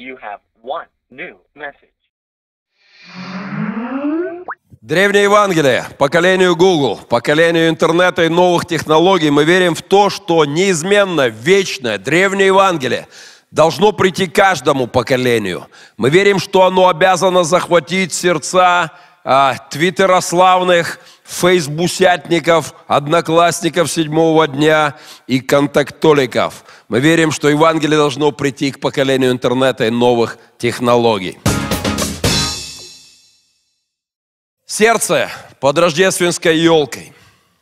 you have one new message. Древнее Евангелие, поколению Google, поколению интернета и новых технологий, мы верим в то, что неизменно, вечное, древнее Евангелие должно прийти каждому поколению. Мы верим, что оно обязано захватить сердца твиттерославных, фейсбусятников, одноклассников седьмого дня и контактоликов. Мы верим, что Евангелие должно прийти к поколению интернета и новых технологий. Сердце под рождественской елкой.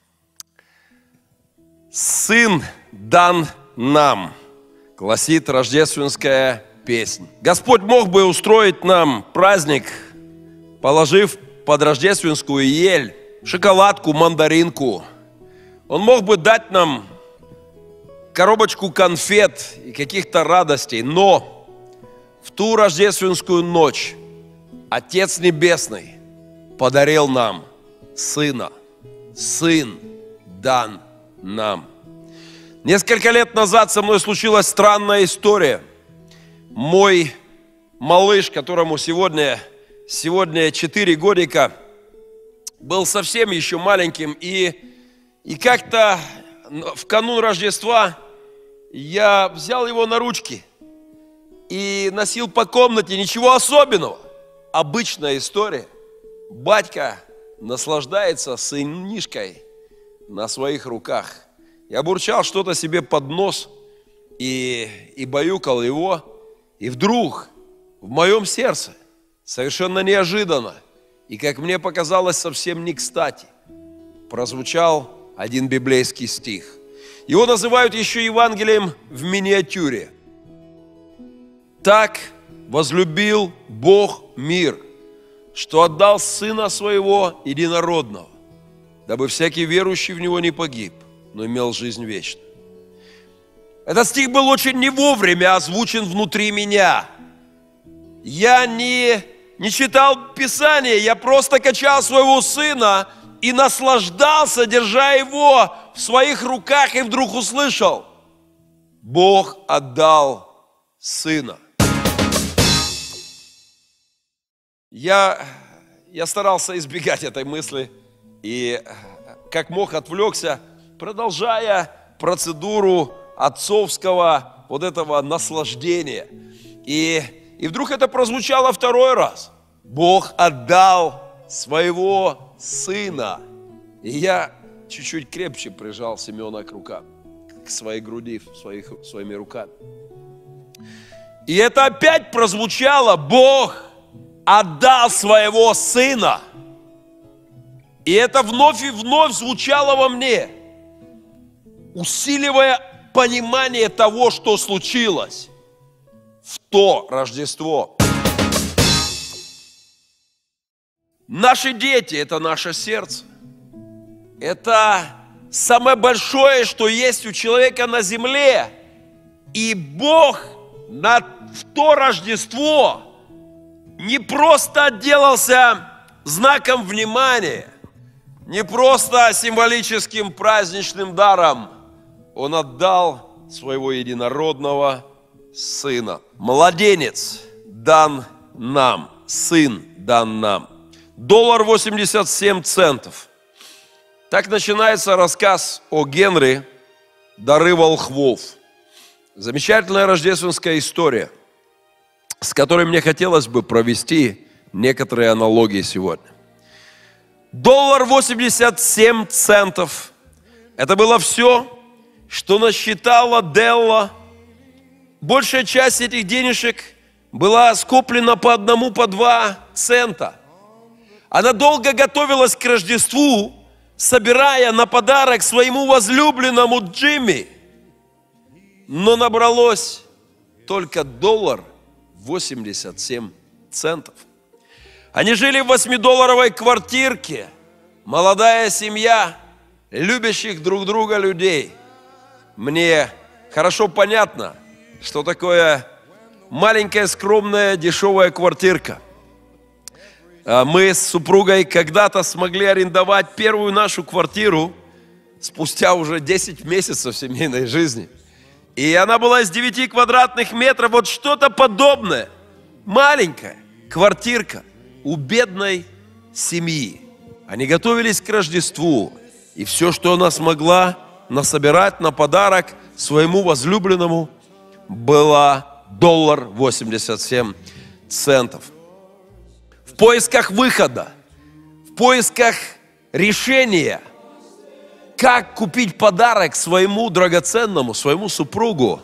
Сын дан нам, гласит рождественская песня. Господь мог бы устроить нам праздник, положив под рождественскую ель шоколадку, мандаринку. Он мог бы дать нам коробочку конфет и каких-то радостей, но в ту рождественскую ночь Отец Небесный подарил нам Сына. Сын дан нам. Несколько лет назад со мной случилась странная история. Мой малыш, которому сегодня 4 годика, был совсем еще маленьким. И как-то в канун Рождества я взял его на ручки и носил по комнате. Ничего особенного. Обычная история. Батька наслаждается сынишкой на своих руках. Я бурчал что-то себе под нос и баюкал его. И вдруг в моем сердце, совершенно неожиданно, и, как мне показалось, совсем не кстати, прозвучал один библейский стих. Его называют еще Евангелием в миниатюре. «Так возлюбил Бог мир, что отдал Сына Своего Единородного, дабы всякий верующий в Него не погиб, но имел жизнь вечную». Этот стих был очень не вовремя озвучен внутри меня. Я не читал Писание, я просто качал своего сына и наслаждался, держа его в своих руках, и вдруг услышал: Бог отдал Сына. Я старался избегать этой мысли и как мог отвлекся, продолжая процедуру отцовского вот этого наслаждения. И вдруг это прозвучало второй раз. Бог отдал своего Сына. И я чуть-чуть крепче прижал Семена к рукам, к своей груди, своими руками. И это опять прозвучало: Бог отдал своего Сына. И это вновь и вновь звучало во мне, усиливая понимание того, что случилось в то Рождество. Наши дети – это наше сердце. Это самое большое, что есть у человека на земле. И Бог в то Рождество не просто отделался знаком внимания, не просто символическим праздничным даром. Он отдал своего единородного Сына. Младенец дан нам, сын дан нам. $1.87. Так начинается рассказ о Генри «Дары волхвов». Замечательная рождественская история, с которой мне хотелось бы провести некоторые аналогии сегодня. $1.87. Это было все, что насчитала Делла. Большая часть этих денежек была скоплена по 1, по 2 цента. Она долго готовилась к Рождеству, собирая на подарок своему возлюбленному Джимми. Но набралось только $1.87. Они жили в 8-долларовой квартирке. Молодая семья любящих друг друга людей. Мне хорошо понятно, что такое маленькая, скромная, дешевая квартирка. Мы с супругой когда-то смогли арендовать первую нашу квартиру спустя уже 10 месяцев семейной жизни. И она была из 9 квадратных метров, вот что-то подобное. Маленькая квартирка у бедной семьи. Они готовились к Рождеству. И все, что она смогла насобирать на подарок своему возлюбленному, было $1.87. В поисках выхода, в поисках решения, как купить подарок своему драгоценному, своему супругу.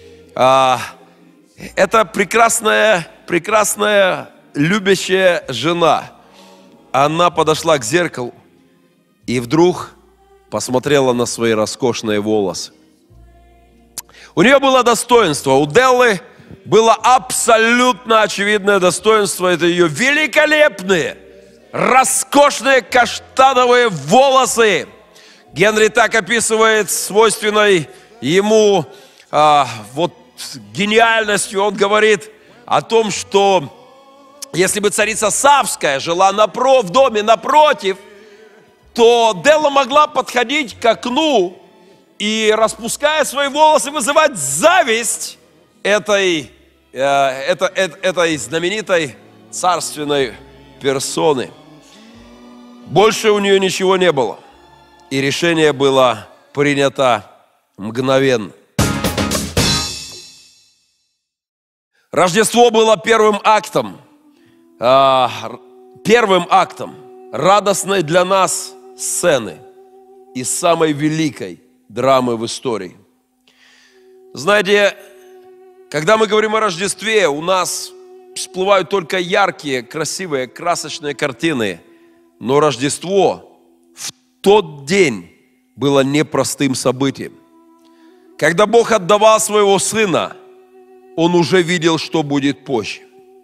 Это прекрасная любящая жена. Она подошла к зеркалу и вдруг посмотрела на свои роскошные волосы. У нее было достоинство, у Деллы было абсолютно очевидное достоинство. Это ее великолепные, роскошные каштановые волосы. Генри так описывает свойственной ему вот гениальностью. Он говорит о том, что если бы царица Савская жила в доме напротив, то Делла могла подходить к окну и, распуская свои волосы, вызывать зависть этой знаменитой царственной персоны. Больше у нее ничего не было. И решение было принято мгновенно. Рождество было первым актом радостной для нас сцены и самой великой драмы в истории. Знаете, когда мы говорим о Рождестве, у нас всплывают только яркие, красивые, красочные картины. Но Рождество в тот день было непростым событием. Когда Бог отдавал своего Сына, Он уже видел, что будет позже.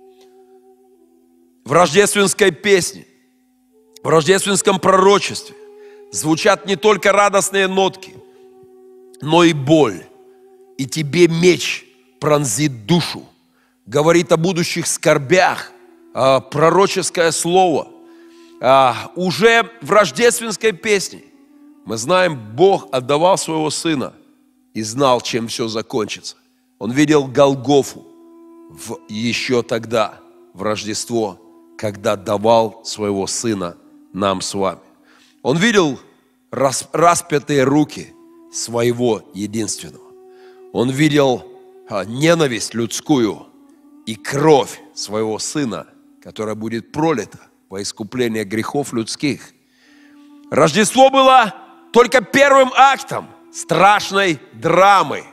В рождественской песне, в рождественском пророчестве звучат не только радостные нотки, но и боль. И тебе меч пронзит душу. Говорит о будущих скорбях, пророческое слово. Уже в рождественской песне мы знаем, Бог отдавал своего Сына и знал, чем все закончится. Он видел Голгофу еще тогда, в Рождество, когда давал своего Сына нам с вами. Он видел распятые руки своего единственного. Он видел ненависть людскую и кровь своего Сына, которая будет пролита во искупление грехов людских. Рождество было только первым актом страшной драмы.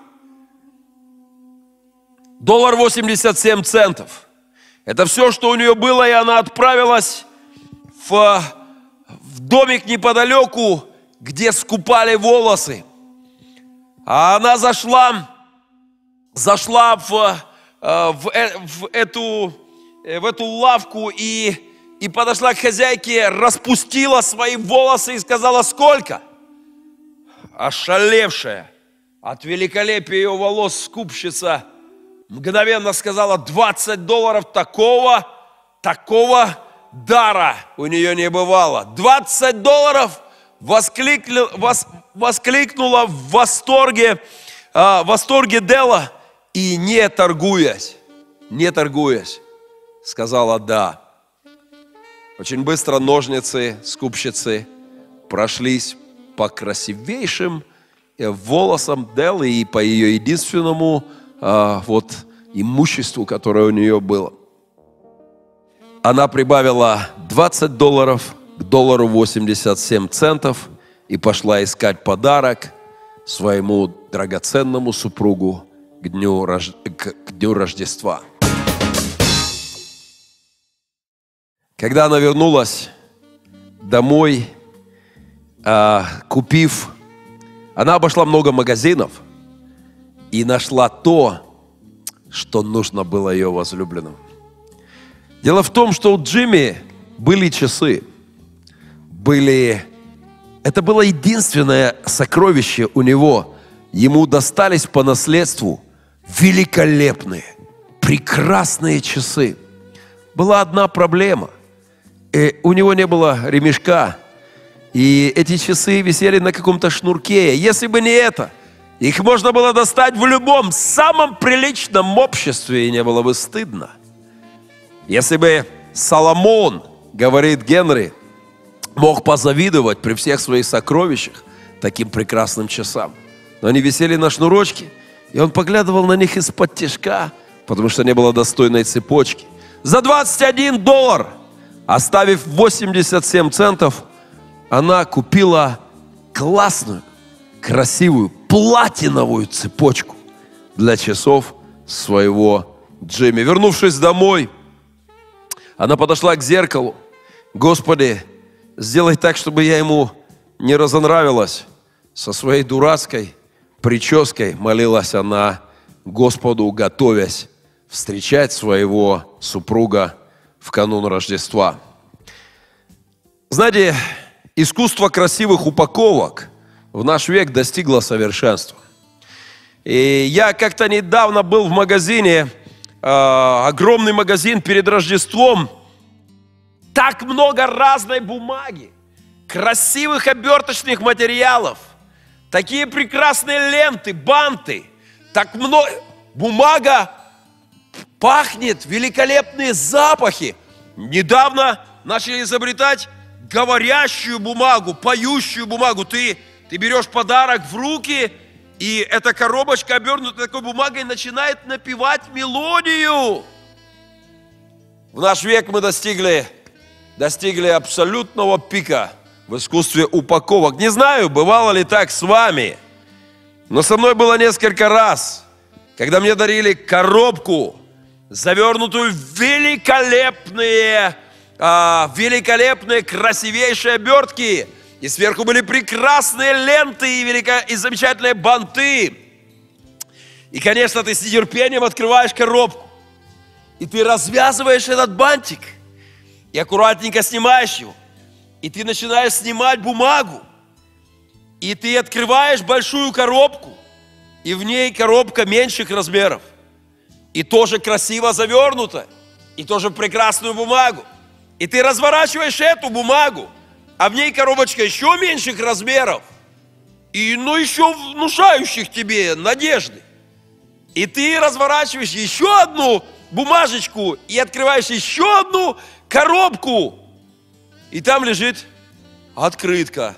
$1.87. Это все, что у нее было, и она отправилась в домик неподалеку, где скупали волосы. А она зашла в эту лавку и подошла к хозяйке, распустила свои волосы и сказала: сколько? Ошалевшая от великолепия ее волос скупщица мгновенно сказала: $20. Такого дара у нее не бывало. $20! Воскликнула в восторге Делла и, не торгуясь, сказала да. Очень быстро ножницы скупщицы прошлись по красивейшим волосам Деллы и по ее единственному имуществу, которое у нее было. Она прибавила $20 к $1.87 и пошла искать подарок своему драгоценному супругу к дню Рождества. Когда она вернулась домой, она обошла много магазинов и нашла то, что нужно было ее возлюбленному. Дело в том, что у Джимми были часы. Это было единственное сокровище у него. Ему достались по наследству великолепные, прекрасные часы. Была одна проблема. У него не было ремешка. И эти часы висели на каком-то шнурке. Если бы не это, Их можно было достать в любом самом приличном обществе, и не было бы стыдно. Если бы Соломон, говорит Генри, мог позавидовать при всех своих сокровищах таким прекрасным часам. Но они висели на шнурочке, и он поглядывал на них из-под тишка, потому что не было достойной цепочки. За $21, оставив 87 центов, она купила классную, красивую, платиновую цепочку для часов своего Джимми. Вернувшись домой, она подошла к зеркалу. Господи, сделай так, чтобы я ему не разонравилась. Со своей дурацкой прической молилась она Господу, готовясь встречать своего супруга в канун Рождества. Знаете, искусство красивых упаковок в наш век достигло совершенства. И я как-то недавно был в магазине, огромный магазин перед Рождеством. Так много разной бумаги, красивых оберточных материалов, такие прекрасные ленты, банты, так много. Бумага пахнет, великолепные запахи. Недавно начали изобретать говорящую бумагу, поющую бумагу. Ты берешь подарок в руки, и эта коробочка, обернутая такой бумагой, начинает напевать мелодию. В наш век мы достигли абсолютного пика в искусстве упаковок. Не знаю, бывало ли так с вами, но со мной было несколько раз, когда мне дарили коробку, завернутую в великолепные, красивейшие обертки. И сверху были прекрасные ленты и замечательные банты. И, конечно, ты с нетерпением открываешь коробку. И ты развязываешь этот бантик. И аккуратненько снимаешь его. И ты начинаешь снимать бумагу. И ты открываешь большую коробку. И в ней коробка меньших размеров. И тоже красиво завернута. И тоже прекрасную бумагу. И ты разворачиваешь эту бумагу. А в ней коробочка еще меньших размеров. И еще внушающих тебе надежды. И ты разворачиваешь еще одну бумажечку. И открываешь еще одну коробку. И там лежит открытка.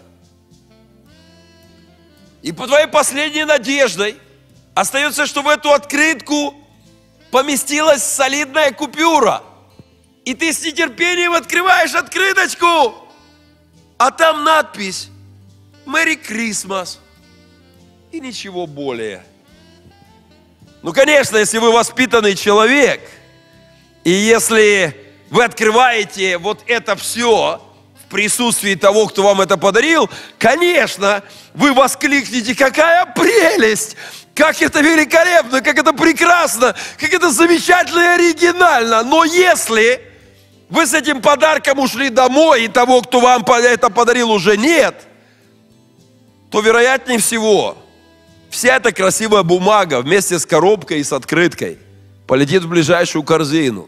И по твоей последней надеждой остается, что в эту открытку поместилась солидная купюра. И ты с нетерпением открываешь открыточку. А там надпись «Merry Christmas» и ничего более. Ну, конечно, если вы воспитанный человек, и если вы открываете вот это все в присутствии того, кто вам это подарил, конечно, вы воскликнете: какая прелесть! Как это великолепно, как это прекрасно, как это замечательно и оригинально. Но если вы с этим подарком ушли домой, и того, кто вам это подарил, уже нет, то, вероятнее всего, вся эта красивая бумага вместе с коробкой и с открыткой полетит в ближайшую корзину.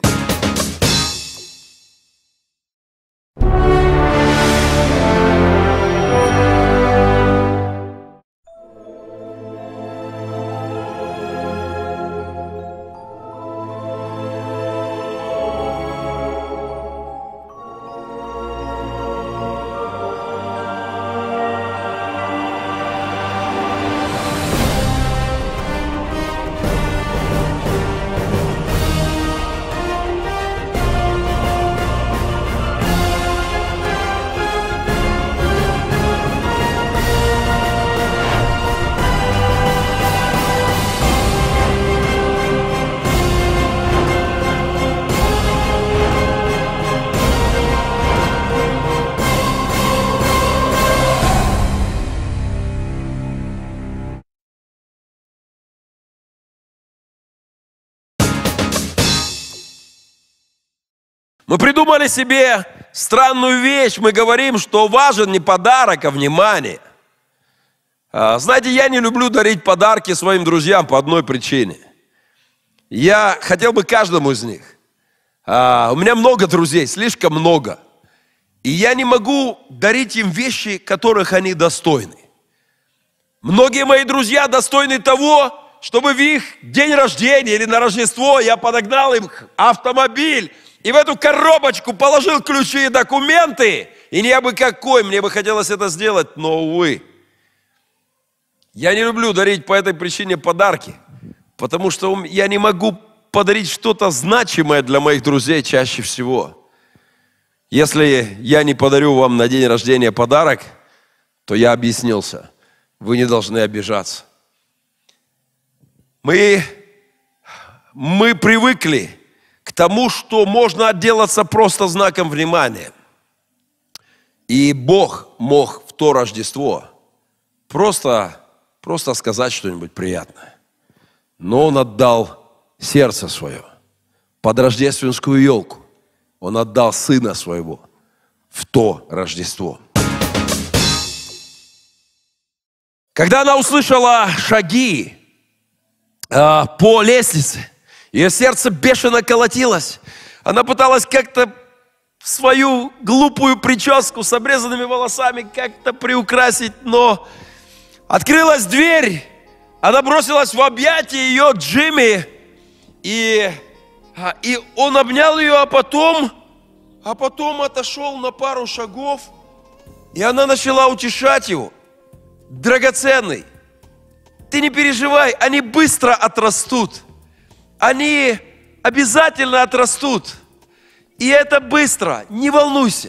Мы придумали себе странную вещь. Мы говорим, что важен не подарок, а внимание. Знаете, я не люблю дарить подарки своим друзьям по одной причине. Я хотел бы каждому из них. У меня много друзей, слишком много. И я не могу дарить им вещи, которых они достойны. Многие мои друзья достойны того, чтобы в их день рождения или на Рождество я подогнал им автомобиль и в эту коробочку положил ключи и документы. И не абы какой, мне бы хотелось это сделать, но, увы. Я не люблю дарить по этой причине подарки, потому что я не могу подарить что-то значимое для моих друзей чаще всего. Если я не подарю вам на день рождения подарок, то я объяснился. Вы не должны обижаться. Мы привыкли к тому, что можно отделаться просто знаком внимания. И Бог мог в то Рождество просто сказать что-нибудь приятное. Но Он отдал сердце свое под рождественскую елку. Он отдал Сына Своего в то Рождество. Когда она услышала шаги по лестнице, ее сердце бешено колотилось. Она пыталась как-то свою глупую прическу с обрезанными волосами как-то приукрасить, но открылась дверь, она бросилась в объятия ее Джимми, и он обнял ее, а потом отошел на пару шагов, и она начала утешать его. Драгоценный, ты не переживай, они быстро отрастут. Они обязательно отрастут. И это быстро, не волнуйся.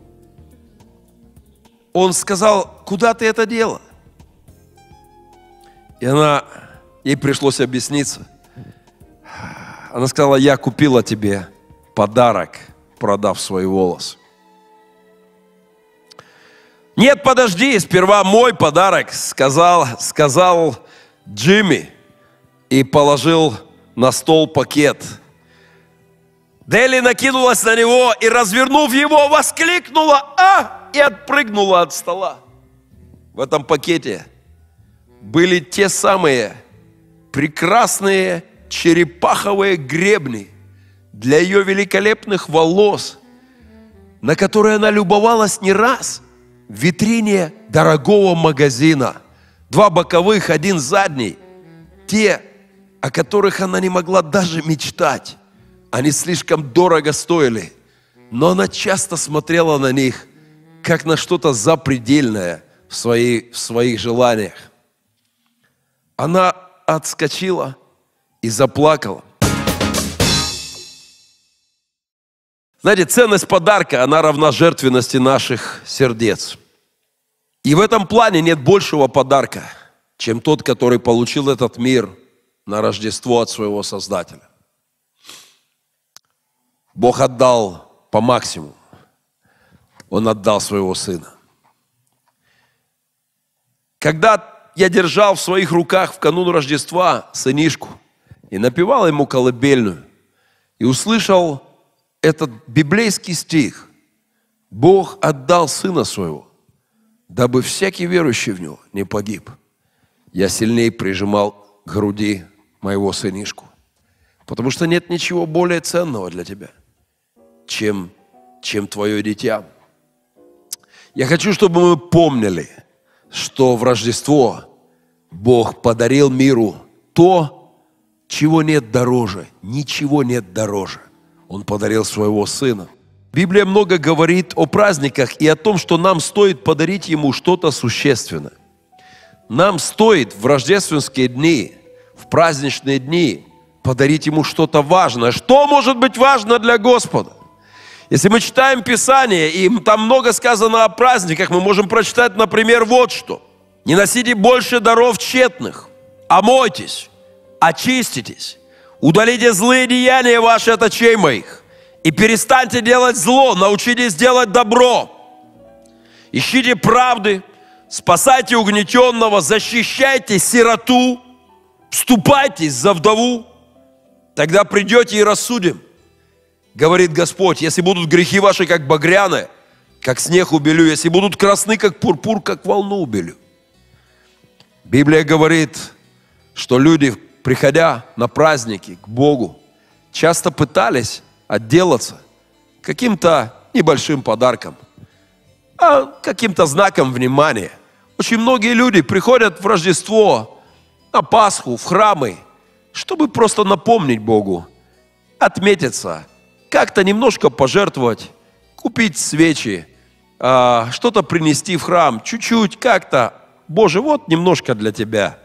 Он сказал, куда ты это дела? И ей пришлось объясниться. Она сказала, я купила тебе подарок, продав свои волосы. Нет, подожди, сперва мой подарок, сказал Джимми и положил на стол пакет. Дели накинулась на него и, развернув его, воскликнула и отпрыгнула от стола. В этом пакете были те самые прекрасные черепаховые гребни для ее великолепных волос, на которые она любовалась не раз в витрине дорогого магазина. 2 боковых, 1 задний. Те, о которых она не могла даже мечтать. Они слишком дорого стоили. Но она часто смотрела на них, как на что-то запредельное в своих желаниях. Она отскочила и заплакала. Знаете, ценность подарка, она равна жертвенности наших сердец. И в этом плане нет большего подарка, чем тот, который получил этот мир на Рождество от своего Создателя. Бог отдал по максимуму. Он отдал своего Сына. Когда я держал в своих руках в канун Рождества сынишку и напевал ему колыбельную, и услышал этот библейский стих: Бог отдал Сына Своего, дабы всякий верующий в Него не погиб. Я сильнее прижимал к груди моего сынишку, потому что нет ничего более ценного для тебя, чем твое дитя. Я хочу, чтобы мы помнили, что в Рождество Бог подарил миру то, чего нет дороже, ничего нет дороже. Он подарил своего Сына. Библия много говорит о праздниках и о том, что нам стоит подарить Ему что-то существенное. Нам стоит в рождественские дни, в праздничные дни подарить Ему что-то важное. Что может быть важно для Господа? Если мы читаем Писание, и там много сказано о праздниках, мы можем прочитать, например, вот что. «Не носите больше даров тщетных, омойтесь, очиститесь, удалите злые деяния ваши от очей моих, и перестаньте делать зло, научитесь делать добро. Ищите правды, спасайте угнетенного, защищайте сироту, вступайтесь за вдову, тогда придете и рассудим. Говорит Господь, если будут грехи ваши, как багряные, как снег убелю, если будут красны, как пурпур, как волну убелю». Библия говорит, что люди, приходя на праздники к Богу, часто пытались отделаться каким-то небольшим подарком, каким-то знаком внимания. Очень многие люди приходят в Рождество, на Пасху, в храмы, чтобы просто напомнить Богу, отметиться, как-то немножко пожертвовать, купить свечи, что-то принести в храм, чуть-чуть как-то. Боже, вот немножко для Тебя.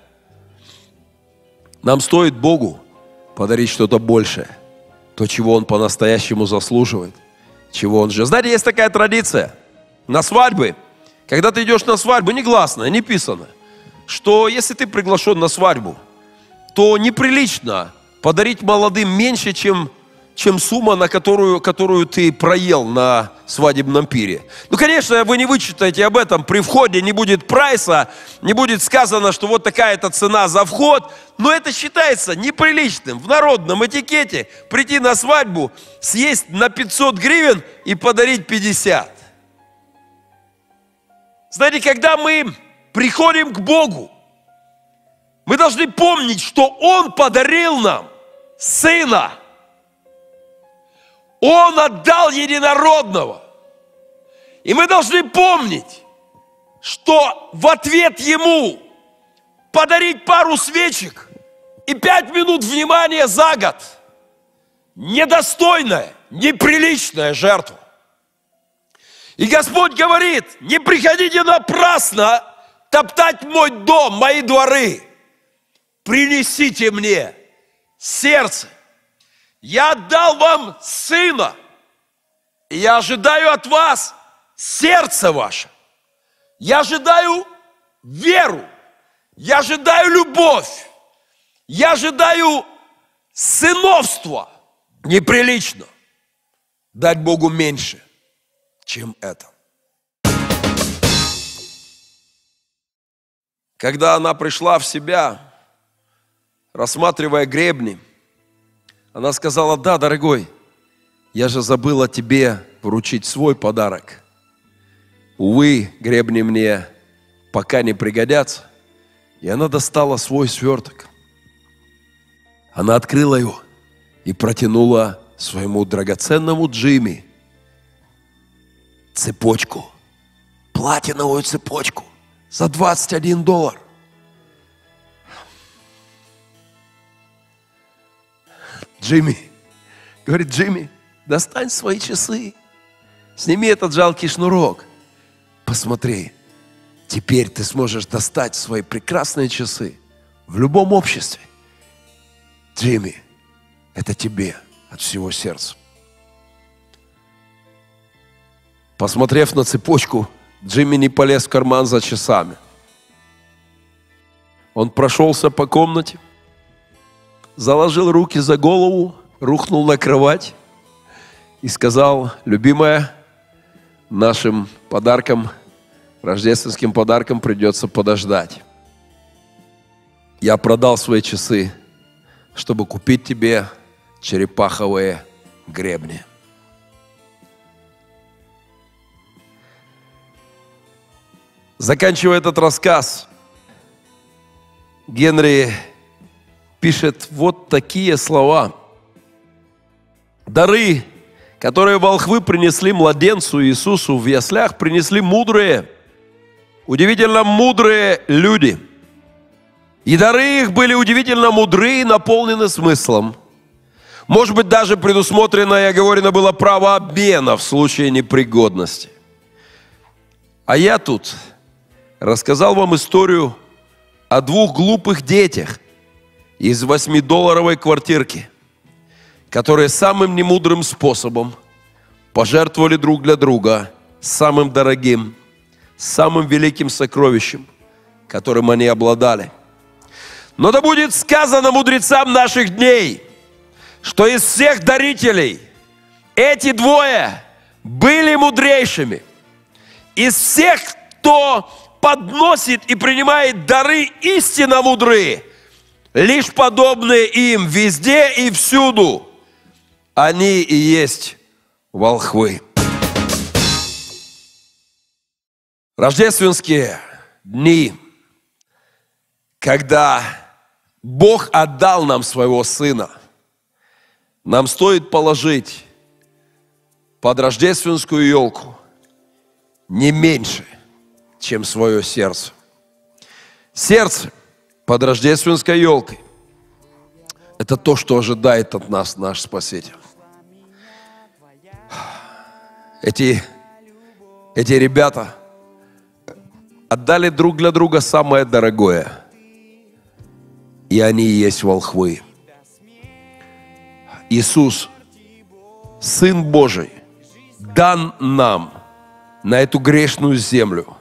Нам стоит Богу подарить что-то большее, то, чего Он по-настоящему заслуживает, чего Он же. Знаете, есть такая традиция на свадьбы. Когда ты идешь на свадьбу, негласно, не писано, что если ты приглашен на свадьбу, то неприлично подарить молодым меньше, чем сумма, на которую ты проел на свадебном пире. Ну, конечно, вы не вычитаете об этом. При входе не будет прайса, не будет сказано, что вот такая-то цена за вход. Но это считается неприличным в народном этикете прийти на свадьбу, съесть на 500 гривен и подарить 50. Знаете, когда мы приходим к Богу, мы должны помнить, что Он подарил нам Сына. Он отдал единородного. И мы должны помнить, что в ответ Ему подарить пару свечек и 5 минут внимания за год недостойная, неприличная жертва. И Господь говорит: не приходите напрасно топтать мой дом, мои дворы. Принесите мне сердце. Я отдал вам Сына, и я ожидаю от вас сердце ваше. Я ожидаю веру, я ожидаю любовь, я ожидаю сыновство. Неприлично дать Богу меньше, чем это. Когда она пришла в себя, рассматривая гребни, она сказала: да, дорогой, я же забыла тебе вручить свой подарок. Увы, гребни мне пока не пригодятся. И она достала свой сверток. Она открыла его и протянула своему драгоценному Джимми цепочку, платиновую цепочку за $21. Джимми, говорит: Джимми, достань свои часы, сними этот жалкий шнурок. Посмотри, теперь ты сможешь достать свои прекрасные часы в любом обществе. Джимми, это тебе от всего сердца. Посмотрев на цепочку, Джимми не полез в карман за часами. Он прошелся по комнате, заложил руки за голову, рухнул на кровать и сказал: любимая, нашим подарком, рождественским подарком придется подождать. Я продал свои часы, чтобы купить тебе черепаховые гребни. Заканчивая этот рассказ, Генри пишет вот такие слова. Дары, которые волхвы принесли младенцу Иисусу в яслях, принесли мудрые, удивительно мудрые люди. И дары их были удивительно мудры и наполнены смыслом. Может быть, даже предусмотрено и оговорено было право обмена в случае непригодности. А я тут рассказал вам историю о 2 глупых детях из 8-долларовой квартирки, которые самым немудрым способом пожертвовали друг для друга самым дорогим, самым великим сокровищем, которым они обладали. Но да будет сказано мудрецам наших дней, что из всех дарителей эти 2 были мудрейшими. Из всех, кто подносит и принимает дары, истинно мудры, лишь подобные им везде и всюду. Они и есть волхвы. Рождественские дни, когда Бог отдал нам своего Сына, нам стоит положить под рождественскую елку не меньше, чем свое сердце. Сердце под рождественской елкой – это то, что ожидает от нас наш Спаситель. Эти ребята отдали друг для друга самое дорогое. И они и есть волхвы. Иисус, Сын Божий, дан нам на эту грешную землю,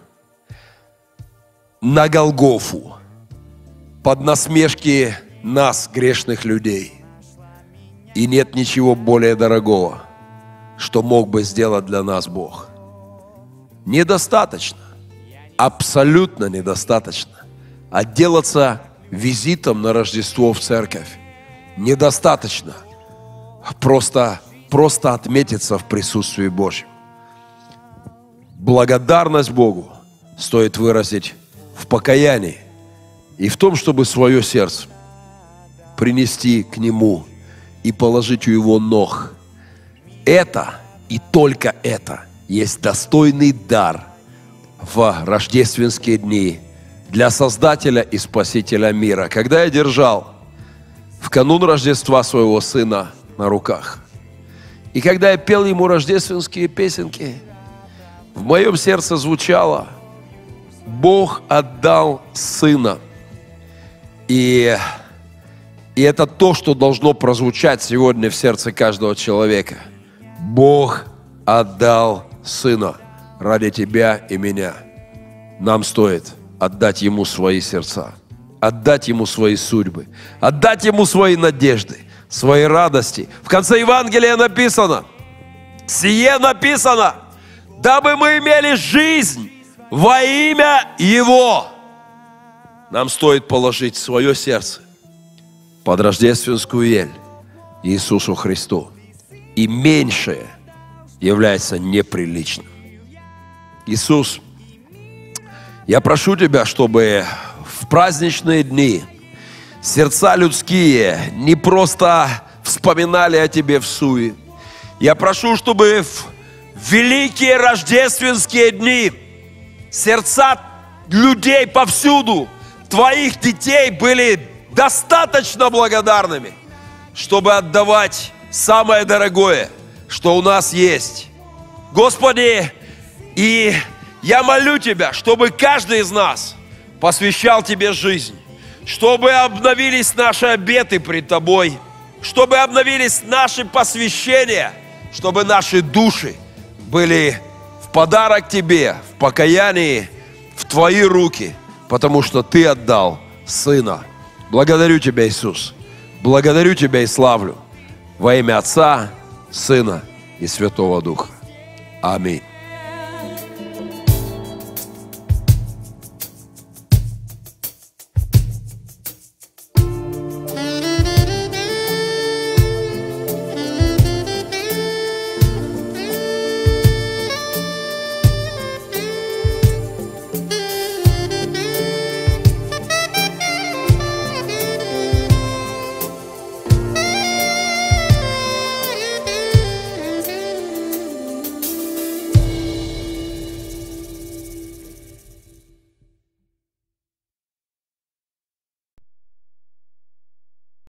на Голгофу, под насмешки нас, грешных людей. И нет ничего более дорогого, что мог бы сделать для нас Бог. Недостаточно, абсолютно недостаточно отделаться визитом на Рождество в церковь. Недостаточно просто отметиться в присутствии Божьем. Благодарность Богу стоит выразить в покаянии и в том, чтобы свое сердце принести к Нему и положить у Его ног. Это и только это есть достойный дар в рождественские дни для Создателя и Спасителя мира. Когда я держал в канун Рождества своего сына на руках, и когда я пел ему рождественские песенки, в моем сердце звучало: Бог отдал Сына. И это то, что должно прозвучать сегодня в сердце каждого человека. Бог отдал Сына ради тебя и меня. Нам стоит отдать Ему свои сердца, отдать Ему свои судьбы, отдать Ему свои надежды, свои радости. В конце Евангелия написано: «Сие написано, дабы мы имели жизнь во имя Его». Нам стоит положить свое сердце под рождественскую ель Иисусу Христу. И меньшее является неприличным. Иисус, я прошу Тебя, чтобы в праздничные дни сердца людские не просто вспоминали о Тебе всуе. Я прошу, чтобы в великие рождественские дни сердца людей повсюду, Твоих детей, были достаточно благодарными, чтобы отдавать самое дорогое, что у нас есть. Господи, и я молю Тебя, чтобы каждый из нас посвящал Тебе жизнь, чтобы обновились наши обеты пред Тобой, чтобы обновились наши посвящения, чтобы наши души были в подарок Тебе, в покаянии, в Твои руки, потому что Ты отдал Сына. Благодарю Тебя, Иисус. Благодарю Тебя и славлю во имя Отца, Сына и Святого Духа. Аминь.